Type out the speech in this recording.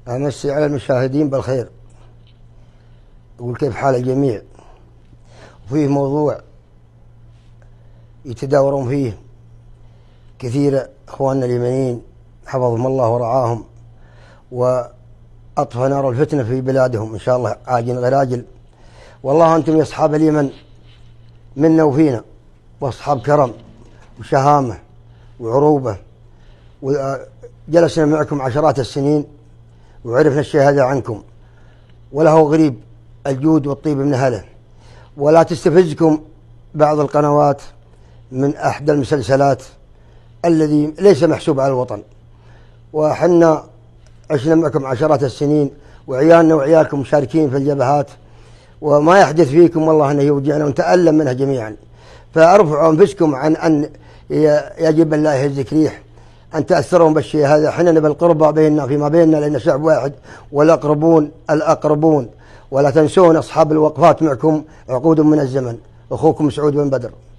أمسي على المشاهدين بالخير، أقول كيف حال الجميع. وفيه موضوع يتداورون فيه كثير إخواننا اليمنيين حفظهم الله ورعاهم وأطفأ نار الفتنة في بلادهم إن شاء الله عاجل غير آجل. والله أنتم يا أصحاب اليمن منا وفينا، وأصحاب كرم وشهامة وعروبة، وجلسنا معكم عشرات السنين وعرفنا الشيء هذا عنكم، وله غريب الجود والطيب من أهله. ولا تستفزكم بعض القنوات من أحد المسلسلات الذي ليس محسوب على الوطن. وحنا عشنا معكم عشرات السنين، وعيالنا وعيالكم مشاركين في الجبهات، وما يحدث فيكم والله أنه يوجعنا ونتألم منها جميعا. فارفعوا أنفسكم عن أن يجب أن لا يهزك ريح أن تأثرهم بالشيء هذا. احنا نبى القربى بيننا فيما بيننا، لأن شعب واحد، والأقربون الأقربون. ولا تنسون أصحاب الوقفات معكم عقود من الزمن. أخوكم سعود بن بدر.